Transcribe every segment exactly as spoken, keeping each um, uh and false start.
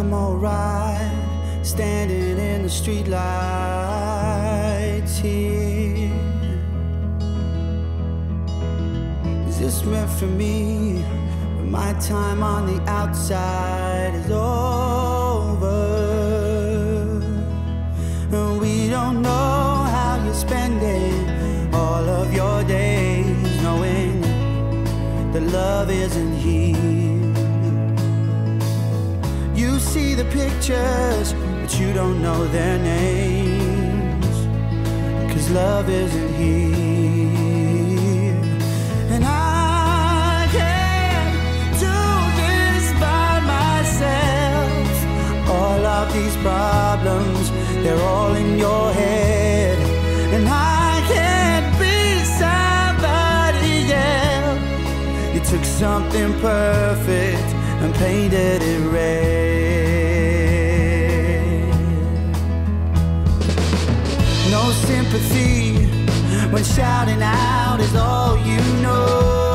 I'm alright, standing in the street lights here. Is this meant for me? But my time on the outside is over. And we don't know how you're spending all of your days, knowing that love isn't here. You see the pictures, but you don't know their names, 'cause love isn't here. And I can't do this by myself. All of these problems, they're all in your head. And I can't be somebody else. You took something perfect and painted it red. No sympathy when shouting out is all you know.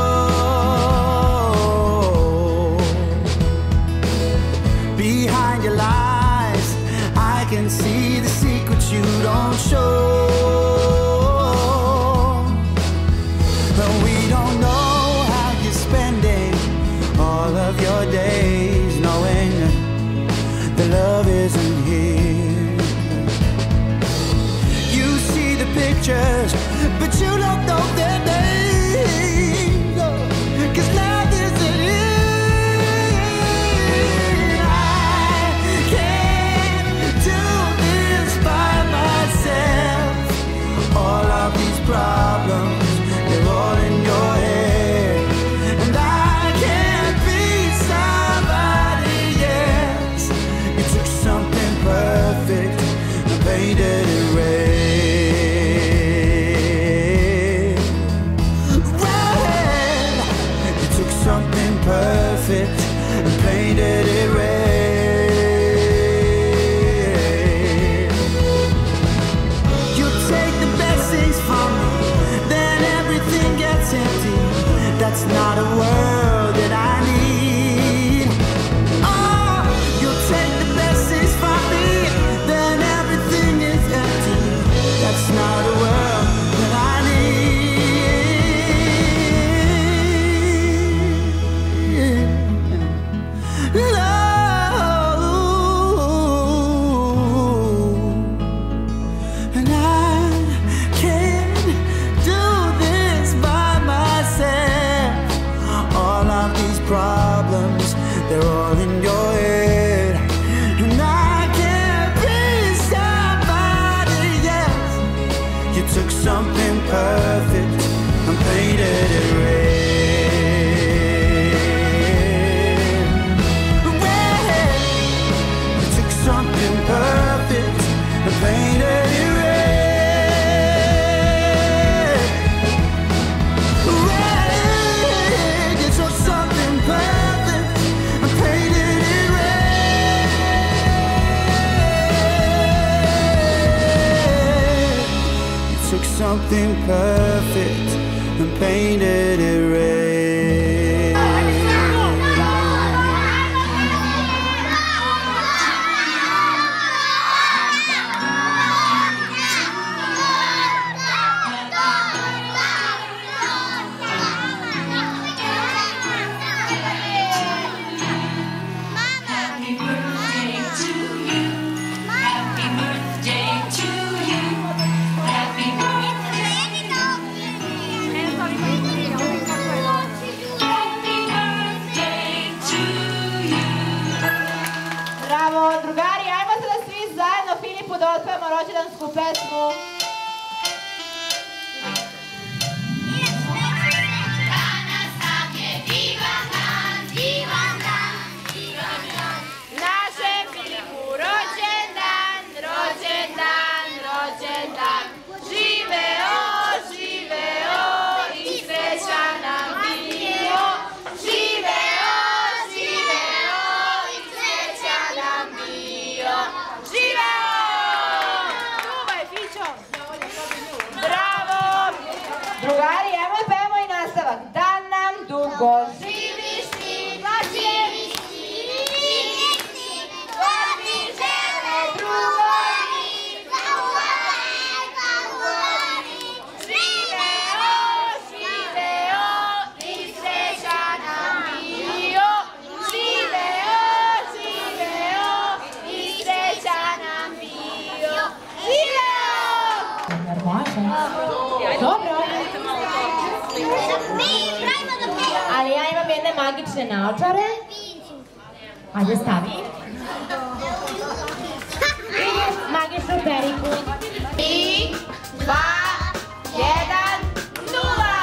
Behind your lies, I can see the secrets you don't show. And we don't know how you're spending all of your days, knowing that love isn't here. You see the pictures, but you don't know their names, 'cause love isn't here. I can't do this by myself. All of these problems, they're all in your head. And I can't be somebody else. You took something perfect and painted it red. Red. You took something perfect and painted it red. You take the best things from me, then everything gets empty. That's not a world that I need. Oh, you take the best things from me, then everything is empty. That's not a world that I need. Love. And I can't do this by myself. All of these problems, they're all in your head. And I can't be somebody else. You took something perfect and painted it red. Red. You took something perfect and painted it red. Red. You took something perfect and painted it red. You took something perfect and painted it red. Happy birthday to you. Happy birthday to you. Happy birthday. Happy birthday to you. Bravo, drugari, ajmo sada svi zajedno Filipu da otpevamo rođendansku pesmu. Našem Filipu rođendan, rođendan, rođendan. Živeo, živeo i srećan nam bio. Živeo, živeo i srećan nam bio. Živeo! Čuvaj, Fićo! više. Dobro. Ali ja imam jedne magične naočare. Ajde stavi. Magičnu periku. I, dva, jedan, nula!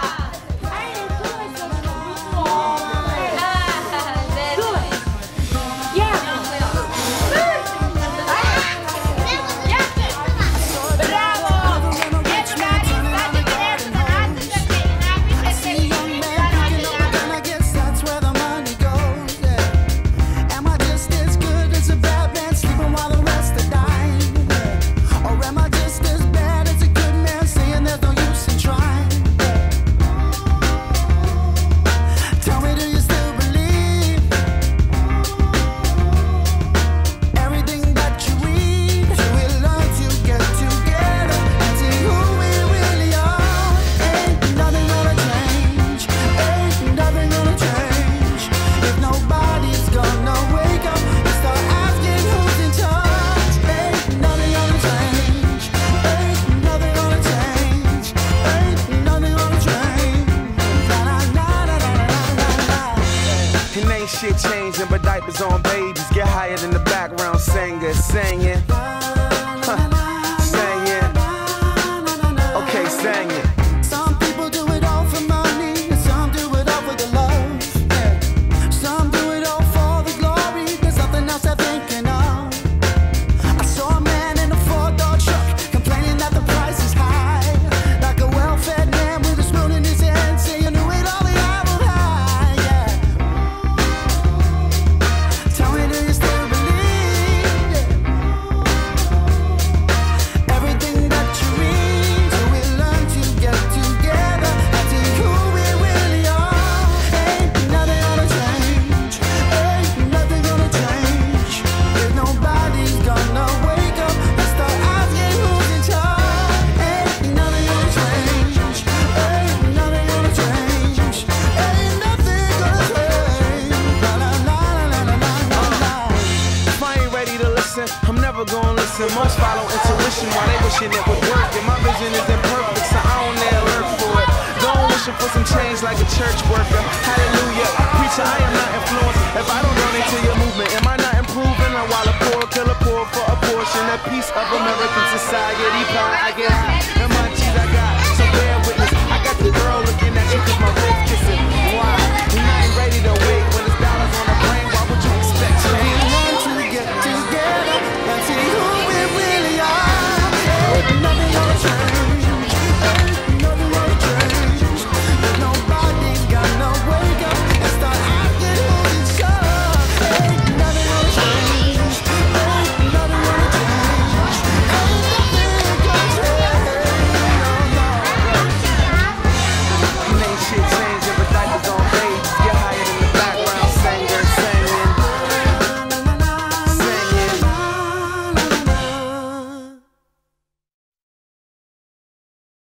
Shit changing, but diapers on babies get higher than the background singer singing. Huh. Singing. Okay, singing. Some people do it all for money, and some do it all for the love. Yeah. Some do it all for the glory. There's something else I'm thinking of. I saw a man in a four-door truck complaining that the price is high, like a well-fed man with a spoon in his hand, saying who ate all the apple pie. Yeah. Tell me, do you still believe everything that you read? So we learn to get together and see who we really are. Ain't nothing gonna change. Ain't nothing gonna change. If nobody's gonna wake up and start asking who's in charge. Ain't nothing gonna change. Ain't nothing gonna change. Ain't nothing gonna change. La la la la la la la la. If I ain't ready to listen, I'm never gonna listen. Most follow intuition while they wishing it would work. And my vision is imperfect, so I don't dare alert for it. Going wishing for some change like a church worker. Hallelujah. Preacher, I am not influenced. If I don't donate to your movement, am I not improving? Or while a poor killer poor for a portion, a piece of American society pie I get high.